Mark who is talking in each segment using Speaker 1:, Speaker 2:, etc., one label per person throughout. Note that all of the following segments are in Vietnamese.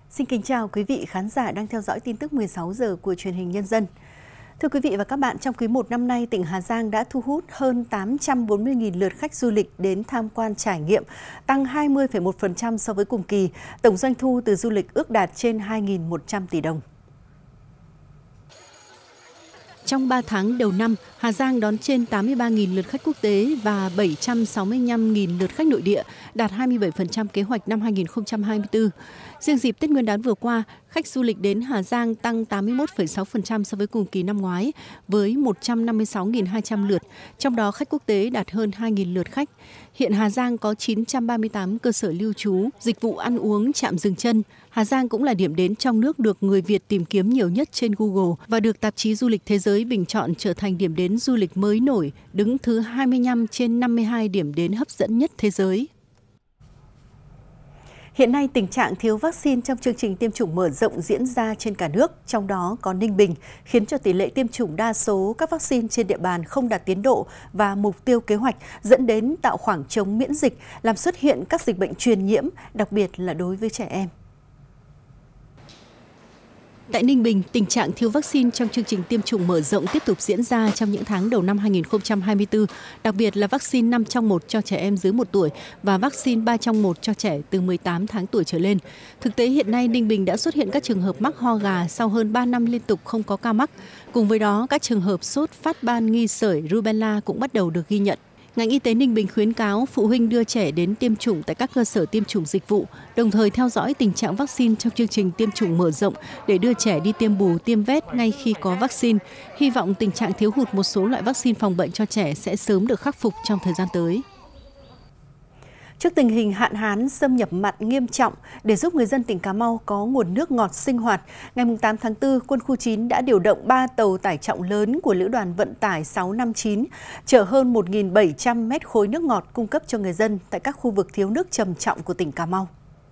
Speaker 1: Xin kính chào quý vị khán giả đang theo dõi tin tức 16 giờ của truyền hình Nhân dân. Thưa quý vị và các bạn, trong quý 1 năm nay, tỉnh Hà Giang đã thu hút hơn 840.000 lượt khách du lịch đến tham quan trải nghiệm, tăng 20,1% so với cùng kỳ. Tổng doanh thu từ du lịch ước đạt trên 2.100 tỷ đồng. Trong 3 tháng đầu năm, Hà Giang đón trên 83.000 lượt khách quốc tế và 765.000 lượt khách nội địa, đạt 27% kế hoạch năm 2024. Riêng dịp Tết Nguyên đán vừa qua, khách du lịch đến Hà Giang tăng 81,6% so với cùng kỳ năm ngoái, với 156.200 lượt, trong đó khách quốc tế đạt hơn 2.000 lượt khách. Hiện Hà Giang có 938 cơ sở lưu trú, dịch vụ ăn uống, trạm dừng chân. Hà Giang cũng là điểm đến trong nước được người Việt tìm kiếm nhiều nhất trên Google và được tạp chí Du lịch Thế giới bình chọn trở thành điểm đến du lịch mới nổi, đứng thứ 25 trên 52 điểm đến hấp dẫn nhất thế giới. Hiện nay, tình trạng thiếu vaccine trong chương trình tiêm chủng mở rộng diễn ra trên cả nước, trong đó có Ninh Bình, khiến cho tỷ lệ tiêm chủng đa số các vaccine trên địa bàn không đạt tiến độ và mục tiêu kế hoạch, dẫn đến tạo khoảng trống miễn dịch, làm xuất hiện các dịch bệnh truyền nhiễm, đặc biệt là đối với trẻ em. Tại Ninh Bình, tình trạng thiếu vaccine trong chương trình tiêm chủng mở rộng tiếp tục diễn ra trong những tháng đầu năm 2024, đặc biệt là vaccine 5 trong 1 cho trẻ em dưới 1 tuổi và vaccine 3 trong 1 cho trẻ từ 18 tháng tuổi trở lên. Thực tế hiện nay, Ninh Bình đã xuất hiện các trường hợp mắc ho gà sau hơn 3 năm liên tục không có ca mắc. Cùng với đó, các trường hợp sốt phát ban nghi sởi rubella cũng bắt đầu được ghi nhận. Ngành y tế Ninh Bình khuyến cáo phụ huynh đưa trẻ đến tiêm chủng tại các cơ sở tiêm chủng dịch vụ, đồng thời theo dõi tình trạng vaccine trong chương trình tiêm chủng mở rộng để đưa trẻ đi tiêm bù, tiêm vét ngay khi có vaccine. Hy vọng tình trạng thiếu hụt một số loại vaccine phòng bệnh cho trẻ sẽ sớm được khắc phục trong thời gian tới. Trước tình hình hạn hán xâm nhập mặn nghiêm trọng, để giúp người dân tỉnh Cà Mau có nguồn nước ngọt sinh hoạt, ngày 8 tháng 4, Quân khu 9 đã điều động 3 tàu tải trọng lớn của Lữ đoàn Vận tải 659, chở hơn 1.700 mét khối nước ngọt cung cấp cho người dân tại các khu vực thiếu nước trầm trọng của tỉnh Cà Mau.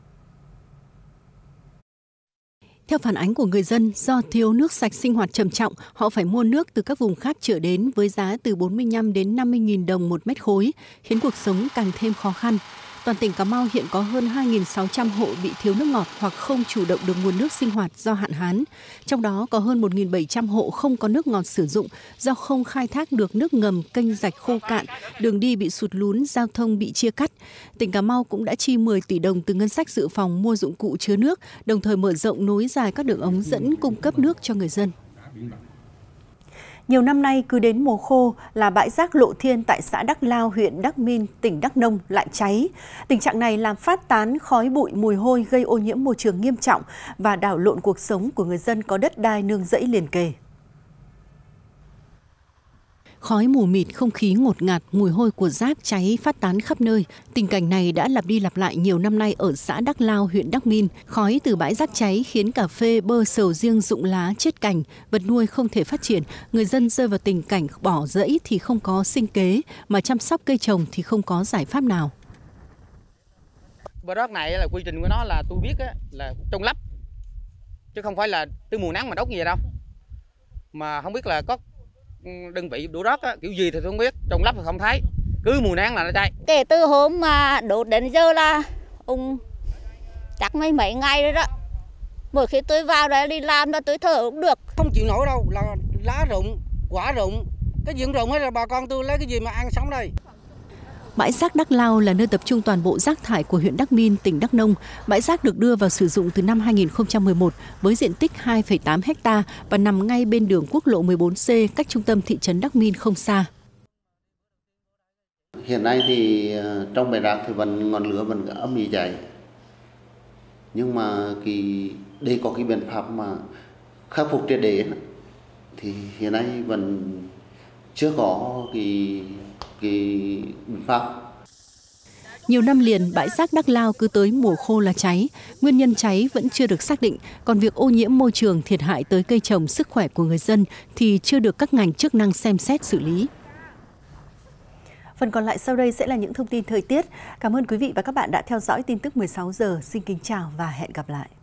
Speaker 1: Theo phản ánh của người dân, do thiếu nước sạch sinh hoạt trầm trọng, họ phải mua nước từ các vùng khác chở đến với giá từ 45 đến 50.000 đồng một mét khối, khiến cuộc sống càng thêm khó khăn. Toàn tỉnh Cà Mau hiện có hơn 2.600 hộ bị thiếu nước ngọt hoặc không chủ động được nguồn nước sinh hoạt do hạn hán. Trong đó có hơn 1.700 hộ không có nước ngọt sử dụng do không khai thác được nước ngầm, kênh rạch khô cạn, đường đi bị sụt lún, giao thông bị chia cắt. Tỉnh Cà Mau cũng đã chi 10 tỷ đồng từ ngân sách dự phòng mua dụng cụ chứa nước, đồng thời mở rộng nối dài các đường ống dẫn cung cấp nước cho người dân. Nhiều năm nay, cứ đến mùa khô là bãi rác Lộ Thiên tại xã Đắc Lao, huyện Đắc Min, tỉnh Đắk Nông lại cháy. Tình trạng này làm phát tán khói bụi, mùi hôi gây ô nhiễm môi trường nghiêm trọng và đảo lộn cuộc sống của người dân có đất đai nương rẫy liền kề. Khói mù mịt, không khí ngột ngạt, mùi hôi của rác cháy phát tán khắp nơi. Tình cảnh này đã lặp đi lặp lại nhiều năm nay ở xã Đắc Lao, huyện Đắc Min. Khói từ bãi rác cháy khiến cà phê, bơ, sầu riêng rụng lá, chết cành, vật nuôi không thể phát triển. Người dân rơi vào tình cảnh bỏ rẫy thì không có sinh kế, mà chăm sóc cây trồng thì không có giải pháp nào.
Speaker 2: Bờ rác này là quy trình của nó là tôi biết là trôn lấp, chứ không phải là tới mùa nắng mà đốt như vậy đâu. Mà không biết là có đơn vị đổ rác kiểu gì thì tôi không biết, trồng lấp thì không thấy, cứ mùa nắng là nó cháy.
Speaker 3: Kể từ hôm mà đốt đến giờ là chắc mấy ngày rồi đó. Mỗi khi tôi vào đây đi làm là tôi thở cũng được.
Speaker 4: Không chịu nổi đâu, là lá rụng, quả rụng, cái gì cũng rụng hết rồi, bà con tôi lấy cái gì mà ăn sống đây.
Speaker 1: Bãi rác Đắc Lao là nơi tập trung toàn bộ rác thải của huyện Đắc Min, tỉnh Đắk Nông. Bãi rác được đưa vào sử dụng từ năm 2011 với diện tích 2,8 ha và nằm ngay bên đường quốc lộ 14C, cách trung tâm thị trấn Đắc Min không xa.
Speaker 5: Hiện nay thì trong bãi rác thì ngọn lửa vẫn âm ỉ cháy. Nhưng mà đây có cái biện pháp mà khắc phục triệt để thì hiện nay vẫn chưa có cái biện pháp.
Speaker 1: Nhiều năm liền, bãi rác Đắc Lao cứ tới mùa khô là cháy. Nguyên nhân cháy vẫn chưa được xác định, còn việc ô nhiễm môi trường, thiệt hại tới cây trồng, sức khỏe của người dân thì chưa được các ngành chức năng xem xét xử lý. Phần còn lại sau đây sẽ là những thông tin thời tiết. Cảm ơn quý vị và các bạn đã theo dõi tin tức 16 giờ. Xin kính chào và hẹn gặp lại.